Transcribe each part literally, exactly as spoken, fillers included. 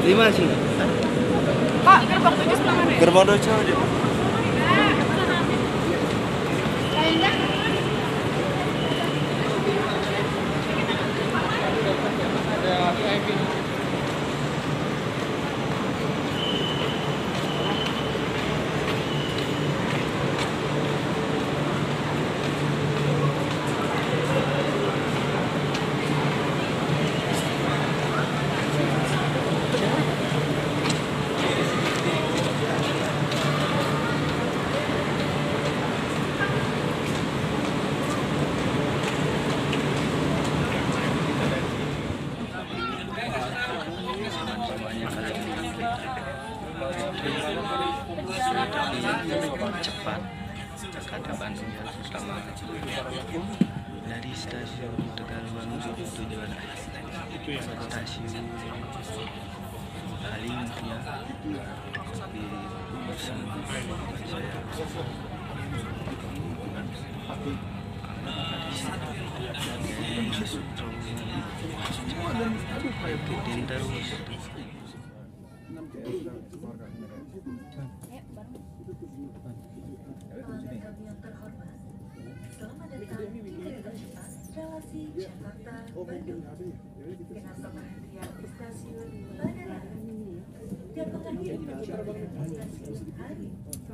Lima sih. Pak, gerbang tujuh sebelah mana? Gerbang tujuh aja. Cepat Jakarta Bandung ya, terutama dari stasiun Tegal menuju tujuan stasiun Halim ya di bersama saya masuk ikutin terus. Selamat datang di kereta cepat relasi Jakarta Bandung dengan pemberhentian di stasiun Bandara dan penghentian perjalanan di stasiun Halim.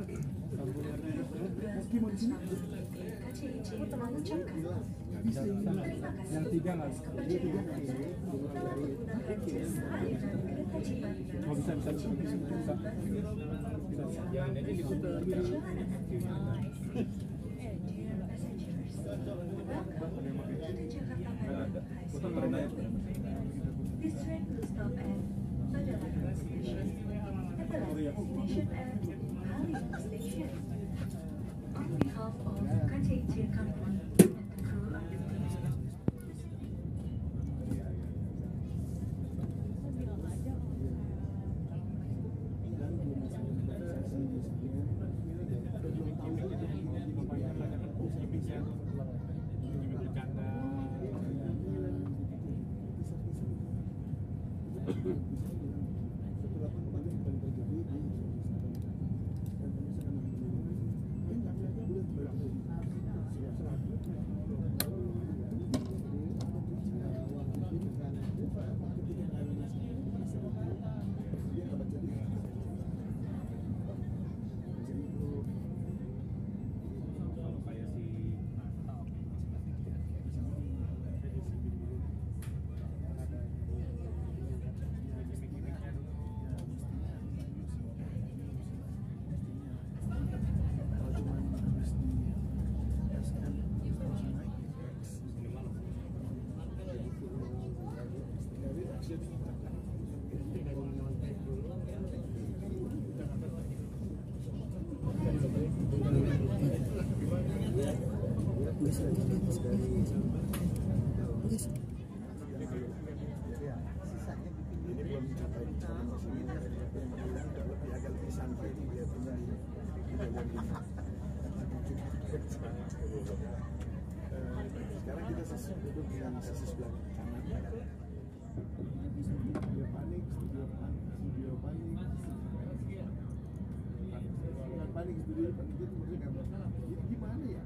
K C I C mengucapkan terima kasih atas kepercayaan telah menggunakan jasa layanan kereta cepat relasi Jakarta Bandung. Perjalanan This train will stop at Badalaka Station. At the last destination at Halim Station. On behalf of K C I C Company and the crew of the train. Sekarang kita sisi duduk yang sisi sebelah kanan. Studio panik, studio panik, studio panik. Bukan panik, studio panik itu maksudnya gambar. Gimana ya?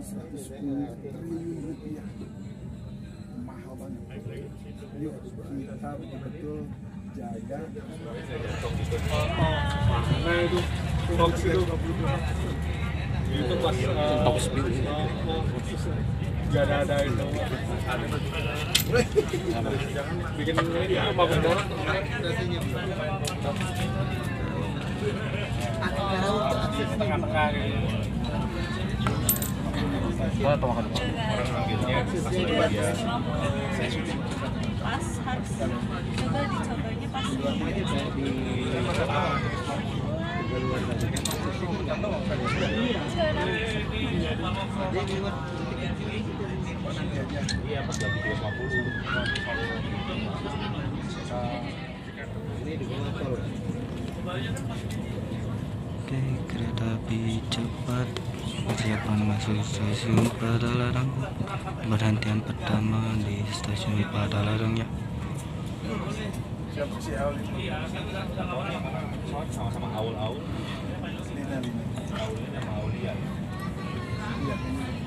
seratus sepuluh triliun rupiah. Mahal banget. Yuk kita betul-betul jaga. Nah itu hoax itu itu pas hoax gak ada ada itu bikin ini apa benar tengah-tengah Pas harus coba dicobanya pas iya pas lagi dua ratus lima puluh ini di tol. Oke, kereta api cepat persiapan masuk stasiun Padalarang. Berhentian pertama di stasiun Padalarang ya. Siapa si Aul ini? Sama-sama aul-aul. Lina Lina. Aulnya sama Aulia. Iya.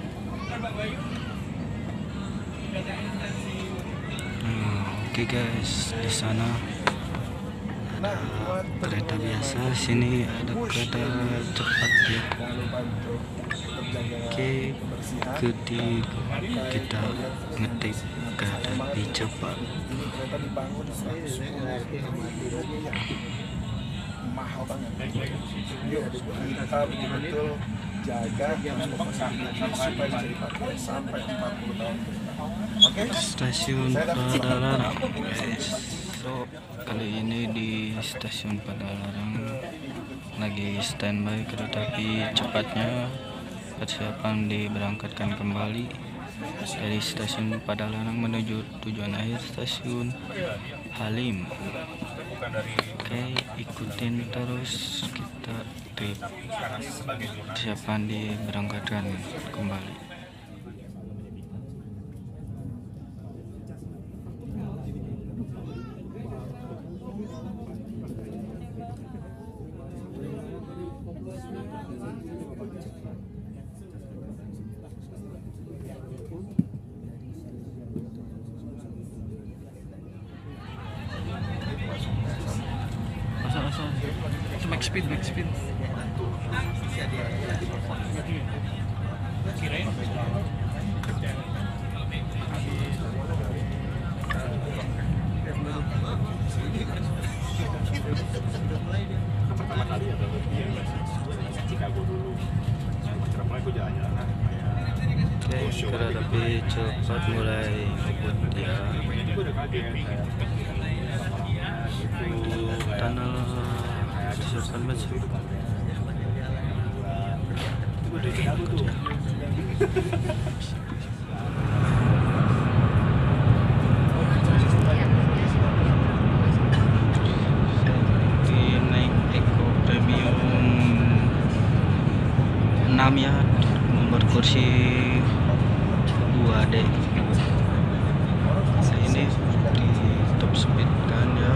Hmm, Oke guys, di sana Nah, buat kereta biasa, sini ada kereta cepat ya. jangan lupa untuk tetap jaga Oke, kebersihan. ikuti kita ngetik kereta api cepat. Ini kereta dibangun seratus sepuluh rupiah. Mahal banget. Yuk kita betul-betul jaga transportasi ini supaya bisa dipakai sampai empat puluh tahun ke depan. Oke? Stasiun Padalarang guys. So kali ini di stasiun Padalarang lagi standby kereta api cepatnya, persiapan diberangkatkan kembali dari stasiun Padalarang menuju tujuan akhir stasiun Halim. Oke, ikutin terus kita trip persiapan diberangkatkan kembali. Max speed, max speed. Pertama kali adalah dia Chicago dulu. Pertama kali aku jalan-jalan. Oke, kereta api cepat mulai ngebut ya. Tunnel disiapkan masuk. Ini naik Eco Premium enam ya, nomor kursi dua D. Ini di top speed kan ya,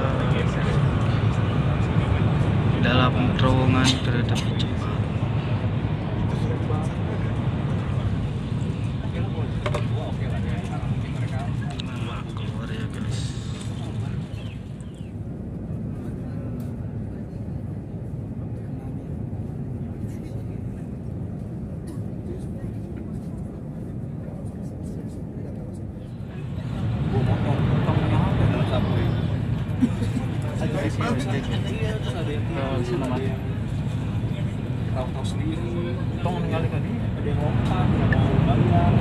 dalam terowongan kereta api cepat. Nah, keluar ya guys. Tahu-tahu sendiri, tong kali kan ini ada yang lompat, ada yang mau bayar.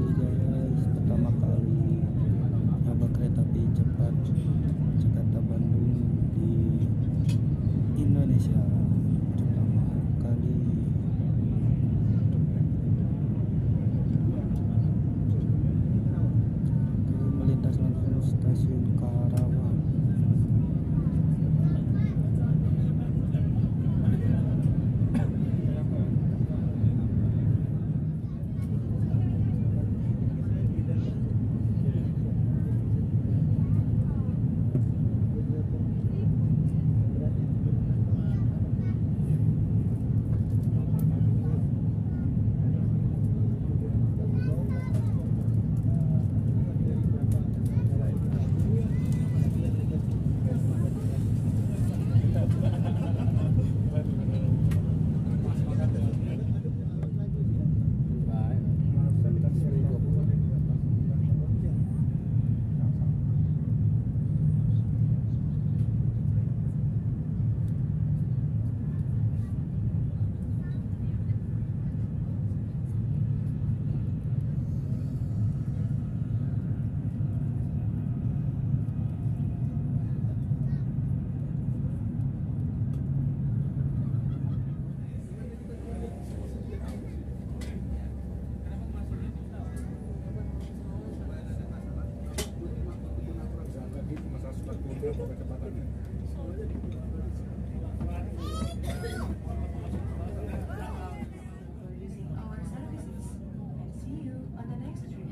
guys, pertama kali nyoba kereta api cepat Jakarta Bandung di Indonesia. Pertama kali. Oke, melintas langsung stasiun Karawang. for using our services and see you on the next trip.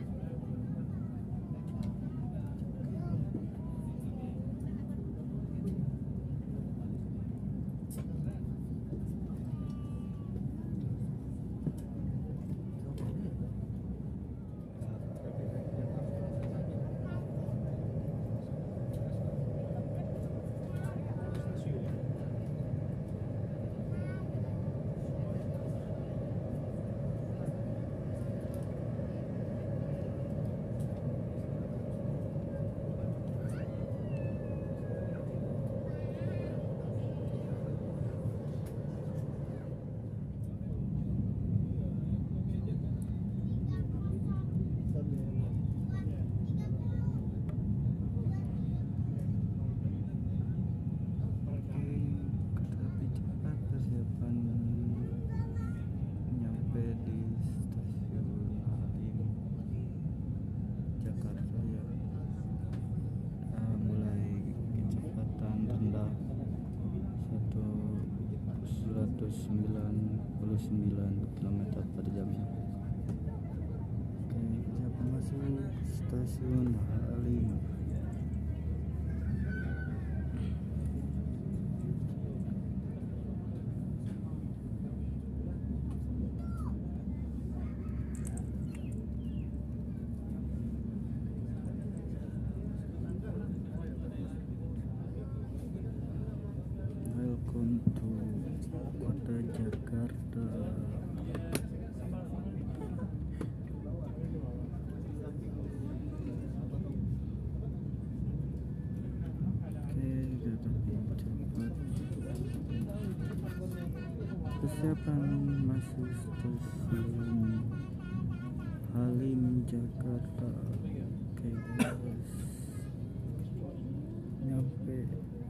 sembilan puluh sembilan kilometer per jam. Oke, siap masuk stasiun Halim. Welcome to Kota Jakarta. Oke, kereta api cepat. Persiapan masuk stasiun Halim Jakarta. Oke guys, nyampe.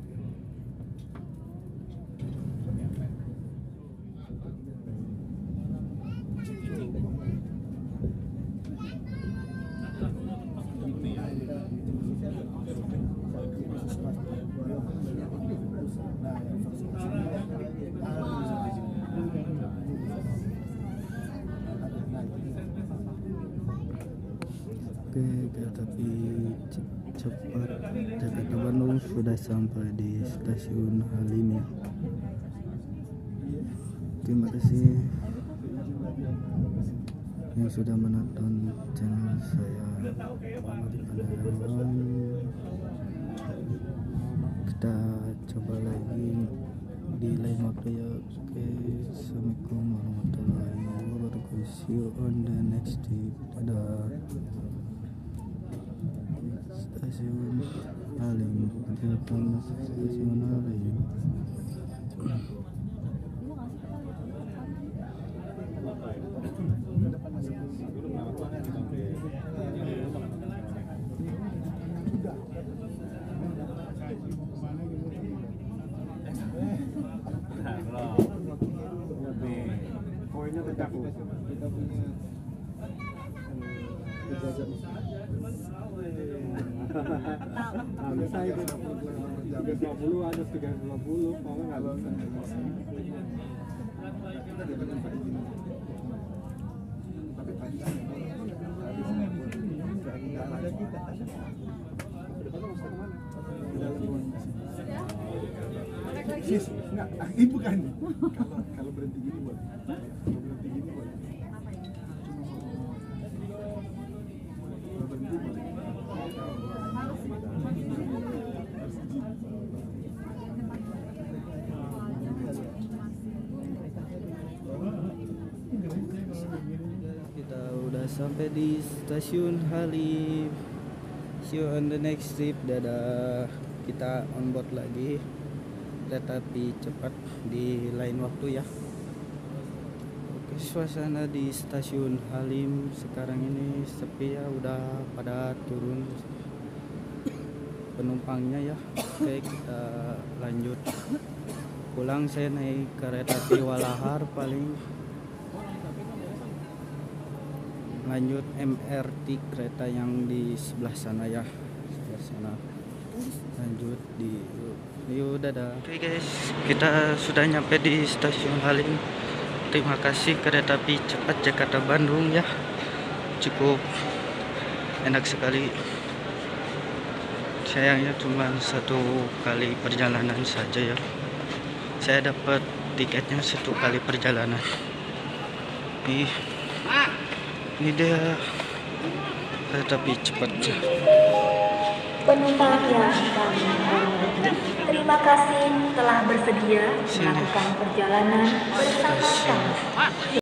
Oke, kereta api cepat Jakarta Bandung sudah sampai di stasiun Halim ya. Terima kasih yang sudah menonton channel saya Muhammad Panarawan. Kita coba lagi di lain waktu ya. Oke, assalamualaikum warahmatullahi wabarakatuh. See you on the next trip. Dadah. Stasiun Halim, persiapan stasiun Halim. Dulu Habis saya tiga ratus lima puluh ada tiga ratus lima puluh kalau nggak bisa. Kita dapat tempat izin. Tapi pagi kan nggak ada kita. Sis, nggak, ini bukan. Kalau kalau berhenti gini boleh. Kalau berhenti gini boleh. Kalau berhenti boleh. Kita udah sampai di stasiun Halim. See you on the next trip. Dadah. Kita on board lagi kereta api cepat di lain waktu ya. Oke, suasana di stasiun Halim sekarang ini sepi ya, udah pada turun penumpangnya ya. Oke, kita lanjut pulang. Saya naik kereta api Walahar, paling lanjut M R T kereta yang di sebelah sana ya, sebelah sana. Lanjut di yuk, dadah. Oke guys, kita sudah nyampe di stasiun Halim. Terima kasih kereta api cepat Jakarta Bandung ya, cukup enak sekali. Sayangnya cuma satu kali perjalanan saja ya. Saya dapat tiketnya satu kali perjalanan. Ih, ini dia kereta api cepat. Penumpang yang kami hormati, terima kasih telah bersedia melakukan perjalanan bersama kami.